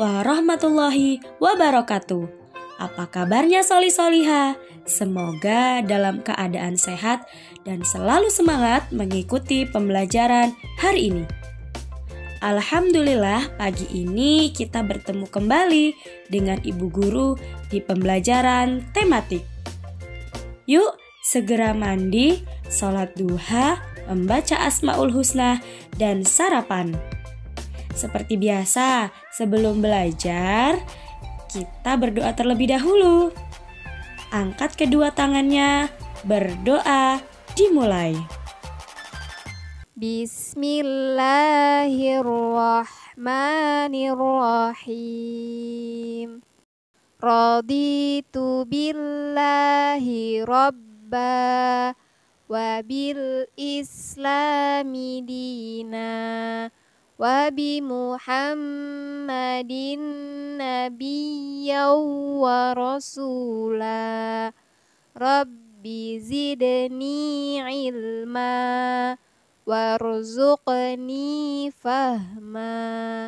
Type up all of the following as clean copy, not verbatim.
warahmatullahi wabarakatuh. Apa kabarnya Soli-Soliha? Semoga dalam keadaan sehat dan selalu semangat mengikuti pembelajaran hari ini. Alhamdulillah, pagi ini kita bertemu kembali dengan Ibu Guru di pembelajaran tematik. Yuk, segera mandi, sholat duha, membaca Asmaul Husna, dan sarapan. Seperti biasa, sebelum belajar, kita berdoa terlebih dahulu. Angkat kedua tangannya, berdoa, dimulai. Bismillahirrahmanirrahim. Raditu billahi rabba wa bil islami dina wa bi Muhammadin nabiyyan wa rasula. Rabbi zidni ilma warzuqni fahma.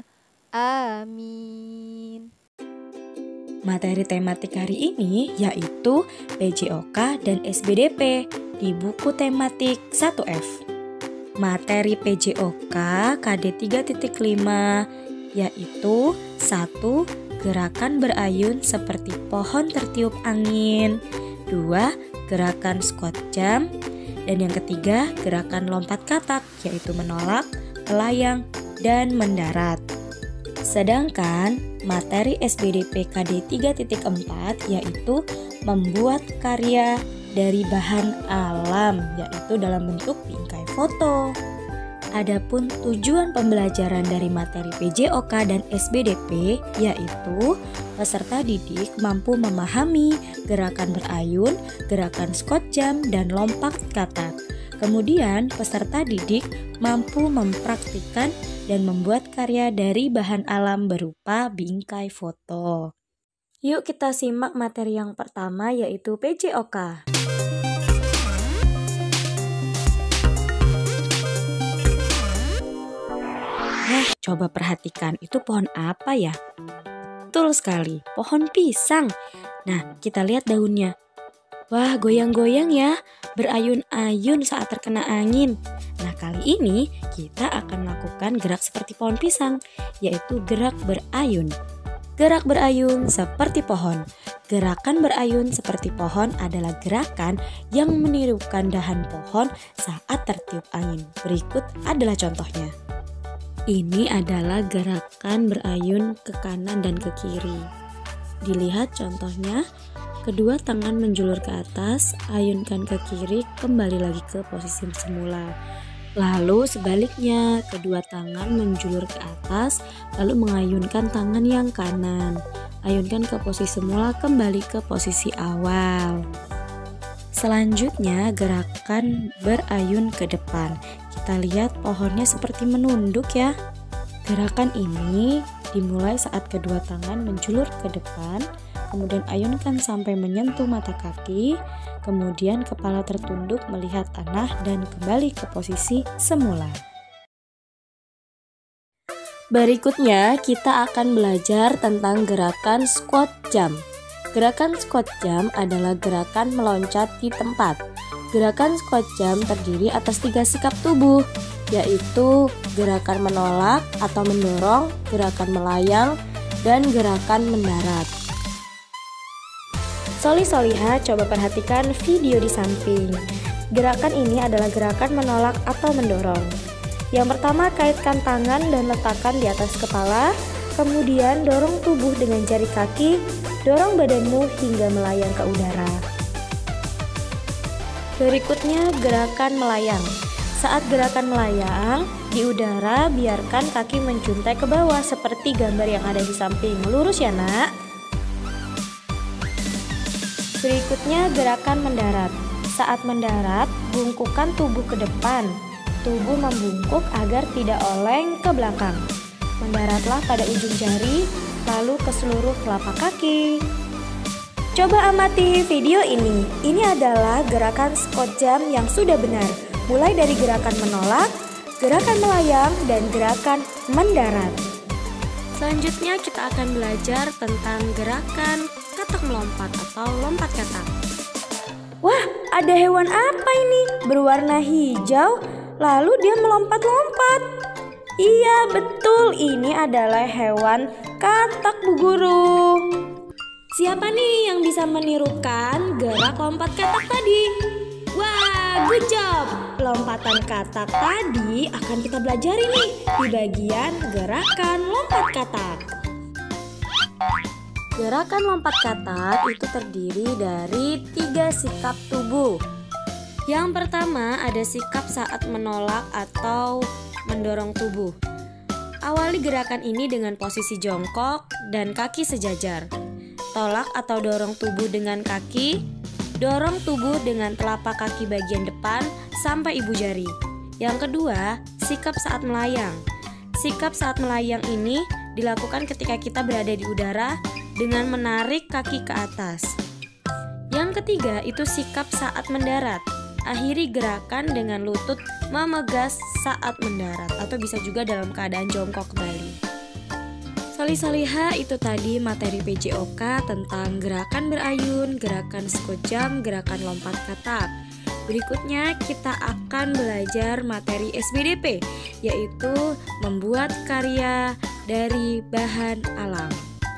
Amin. Materi tematik hari ini yaitu PJOK dan SBDP di buku tematik 1F. Materi PJOK KD 3.5 yaitu 1. Gerakan berayun seperti pohon tertiup angin. 2. Gerakan squat jump. Dan yang ketiga, gerakan lompat katak yaitu menolak, melayang, dan mendarat. Sedangkan materi SBDP KD 3.4 yaitu membuat karya dari bahan alam yaitu dalam bentuk bingkai foto. Adapun tujuan pembelajaran dari materi PJOK dan SBDP yaitu peserta didik mampu memahami gerakan berayun, gerakan squat jump, dan lompat katak. Kemudian peserta didik mampu mempraktikkan dan membuat karya dari bahan alam berupa bingkai foto. Yuk kita simak materi yang pertama yaitu PJOK. Coba perhatikan, itu pohon apa ya? Betul sekali, pohon pisang. Nah, kita lihat daunnya. Wah, goyang-goyang ya, berayun-ayun saat terkena angin. Nah, kali ini kita akan melakukan gerak seperti pohon pisang, yaitu gerak berayun. Gerak berayun seperti pohon. Gerakan berayun seperti pohon adalah gerakan yang menirukan dahan pohon saat tertiup angin. Berikut adalah contohnya. Ini adalah gerakan berayun ke kanan dan ke kiri. Dilihat contohnya, kedua tangan menjulur ke atas, ayunkan ke kiri, kembali lagi ke posisi semula. Lalu sebaliknya, kedua tangan menjulur ke atas, lalu mengayunkan tangan yang kanan. Ayunkan ke posisi semula, kembali ke posisi awal. Selanjutnya, gerakan berayun ke depan. Kita lihat pohonnya seperti menunduk ya. Gerakan ini dimulai saat kedua tangan menjulur ke depan, kemudian ayunkan sampai menyentuh mata kaki, kemudian kepala tertunduk melihat tanah dan kembali ke posisi semula. Berikutnya kita akan belajar tentang gerakan squat jump. Gerakan squat jump adalah gerakan meloncat di tempat. Gerakan squat jump terdiri atas 3 sikap tubuh, yaitu gerakan menolak atau mendorong, gerakan melayang, dan gerakan mendarat. Soli-Soliha, coba perhatikan video di samping. Gerakan ini adalah gerakan menolak atau mendorong. Yang pertama, kaitkan tangan dan letakkan di atas kepala, kemudian dorong tubuh dengan jari kaki, dorong badanmu hingga melayang ke udara. Berikutnya gerakan melayang. Saat gerakan melayang, di udara biarkan kaki menjuntai ke bawah seperti gambar yang ada di samping. Lurus ya nak. Berikutnya gerakan mendarat. Saat mendarat, bungkukkan tubuh ke depan. Tubuh membungkuk agar tidak oleng ke belakang. Mendaratlah pada ujung jari, lalu ke seluruh telapak kaki. Coba amati video ini. Ini adalah gerakan squat jump yang sudah benar. Mulai dari gerakan menolak, gerakan melayang, dan gerakan mendarat. Selanjutnya kita akan belajar tentang gerakan katak melompat atau lompat katak. Wah, ada hewan apa ini? Berwarna hijau, lalu dia melompat-lompat. Iya, betul, ini adalah hewan katak, Bu Guru. Siapa nih yang bisa menirukan gerak lompat katak tadi? Wah, good job! Lompatan katak tadi akan kita pelajari nih di bagian gerakan lompat katak. Gerakan lompat katak itu terdiri dari 3 sikap tubuh. Yang pertama ada sikap saat menolak atau mendorong tubuh. Awali gerakan ini dengan posisi jongkok dan kaki sejajar. Tolak atau dorong tubuh dengan kaki. Dorong tubuh dengan telapak kaki bagian depan sampai ibu jari. Yang kedua, sikap saat melayang. Sikap saat melayang ini dilakukan ketika kita berada di udara dengan menarik kaki ke atas. Yang ketiga, itu sikap saat mendarat. Akhiri gerakan dengan lutut memegas saat mendarat atau bisa juga dalam keadaan jongkok kembali. Solih-soliha, itu tadi materi PJOK tentang gerakan berayun, gerakan squat jump, gerakan lompat katak. Berikutnya kita akan belajar materi SBDP, yaitu membuat karya dari bahan alam.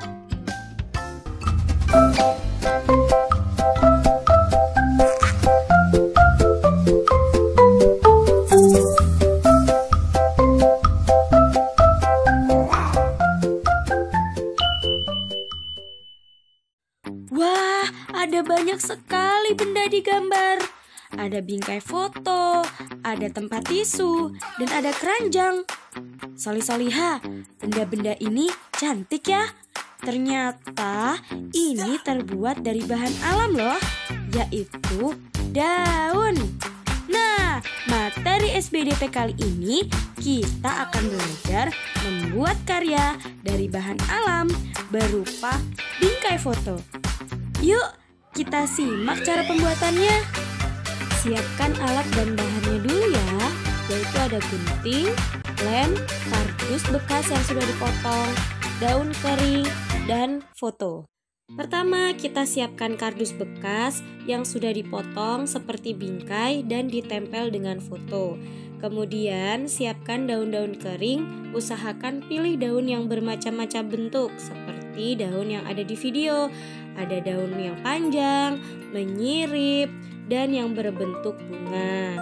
Wah, ada banyak sekali benda di gambar. Ada bingkai foto, ada tempat tisu, dan ada keranjang. Solih-soliha, benda-benda ini cantik ya. Ternyata ini terbuat dari bahan alam loh, yaitu daun. Nah, materi SBDP kali ini kita akan belajar membuat karya dari bahan alam berupa bingkai foto. Yuk, kita simak cara pembuatannya. Siapkan alat dan bahannya dulu ya, yaitu ada gunting, lem, kardus bekas yang sudah dipotong, daun kering, dan foto. Pertama, kita siapkan kardus bekas yang sudah dipotong seperti bingkai dan ditempel dengan foto. Kemudian, siapkan daun-daun kering, usahakan pilih daun yang bermacam-macam bentuk seperti daun yang ada di video. Ada daun yang panjang, menyirip, dan yang berbentuk bunga.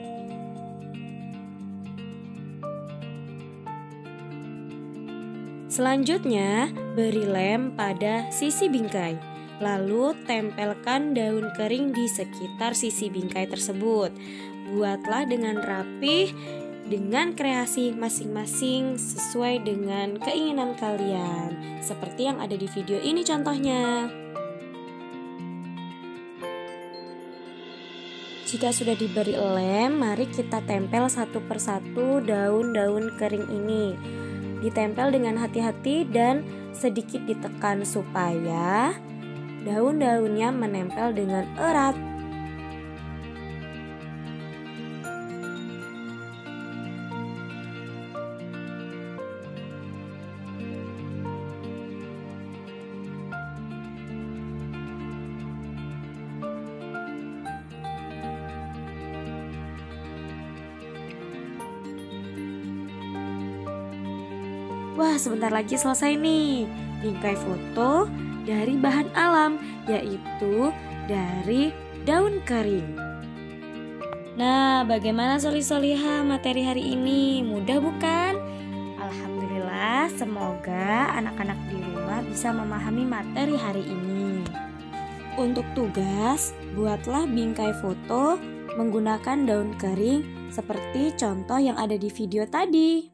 Selanjutnya, beri lem pada sisi bingkai. Lalu tempelkan daun kering di sekitar sisi bingkai tersebut. Buatlah dengan rapih dengan kreasi masing-masing sesuai dengan keinginan kalian. Seperti yang ada di video ini contohnya. Jika sudah diberi lem, mari kita tempel satu persatu daun-daun kering ini. Ditempel dengan hati-hati dan sedikit ditekan supaya daun-daunnya menempel dengan erat. Wah, sebentar lagi selesai nih. Bingkai foto dari bahan alam, yaitu dari daun kering. Nah, bagaimana solih-soliha materi hari ini? Mudah bukan? Alhamdulillah, semoga anak-anak di rumah bisa memahami materi hari ini. Untuk tugas, buatlah bingkai foto menggunakan daun kering seperti contoh yang ada di video tadi.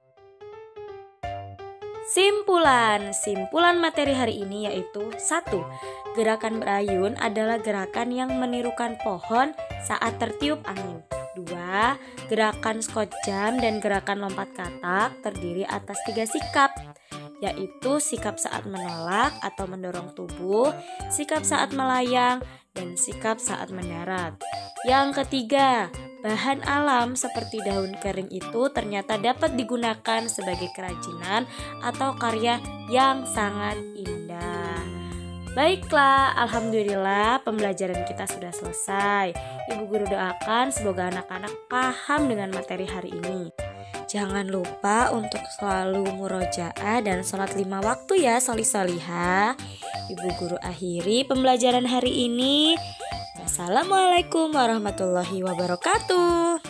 Simpulan materi hari ini yaitu 1. Gerakan berayun adalah gerakan yang menirukan pohon saat tertiup angin. 2. Gerakan squat jump dan gerakan lompat katak terdiri atas 3 sikap, yaitu sikap saat menolak atau mendorong tubuh, sikap saat melayang, dan sikap saat mendarat. Yang ketiga, bahan alam seperti daun kering itu ternyata dapat digunakan sebagai kerajinan atau karya yang sangat indah. Baiklah, alhamdulillah pembelajaran kita sudah selesai. Ibu guru doakan semoga anak-anak paham dengan materi hari ini. Jangan lupa untuk selalu murojaah dan sholat 5 waktu ya solih-solihah. Ibu guru akhiri pembelajaran hari ini. Wassalamualaikum warahmatullahi wabarakatuh.